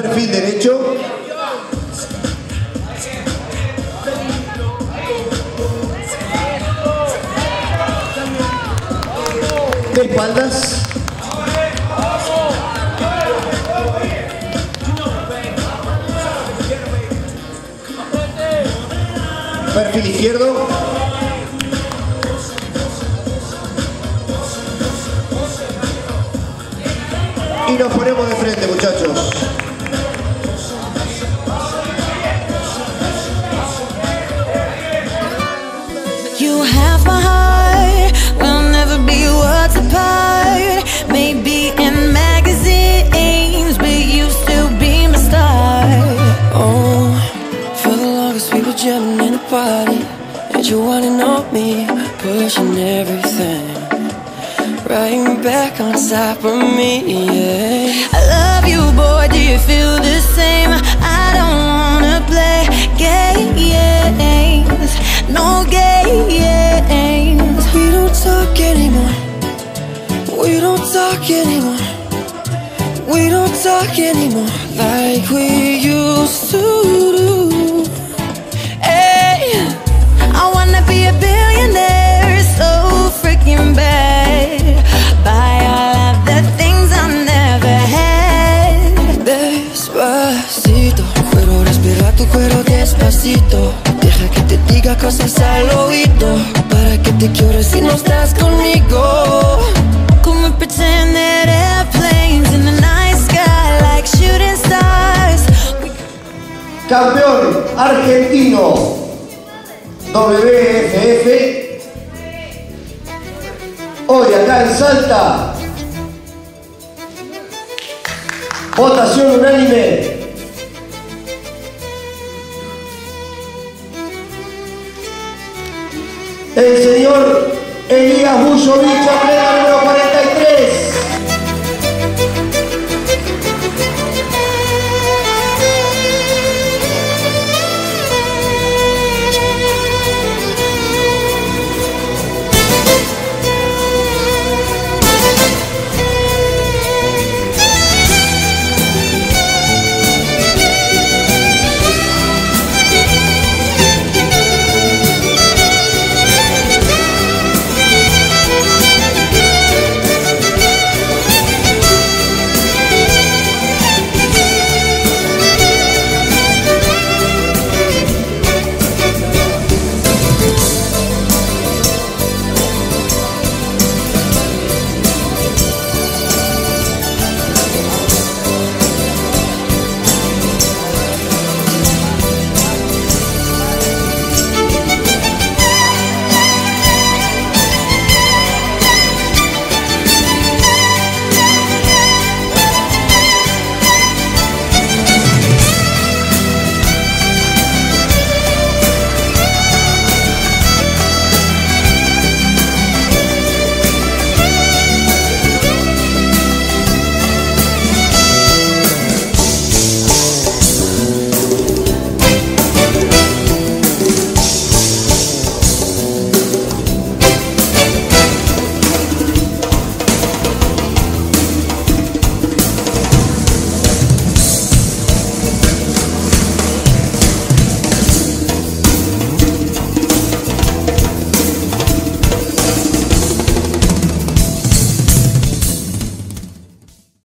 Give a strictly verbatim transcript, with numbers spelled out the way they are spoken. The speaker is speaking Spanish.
Perfil derecho. De espaldas. Perfil izquierdo. Y nos ponemos de frente, muchachos. You have my heart, we'll never be worlds apart. Maybe in magazines, but you still be my star. Oh, for the longest we were jamming in a party, and you wanna know me, pushing everything right back on top of me, yeah. I love you, boy, do you feel the same? I don't wanna play games, no games. We don't talk anymore, we don't talk anymore, we don't talk anymore like we used to do. Hey, I wanna be a billionaire so freaking bad, buy all of the things I never had. Despacito, quiero respirar tu cuero despacito. Deja que te diga cosas al oído, para que te quiero si no estás conmigo. Could we pretend that airplanes in the night sky like shooting stars? Campeón argentino W F F. Hoy acá en Salta. Votación unánime. El señor Elías Bujovic.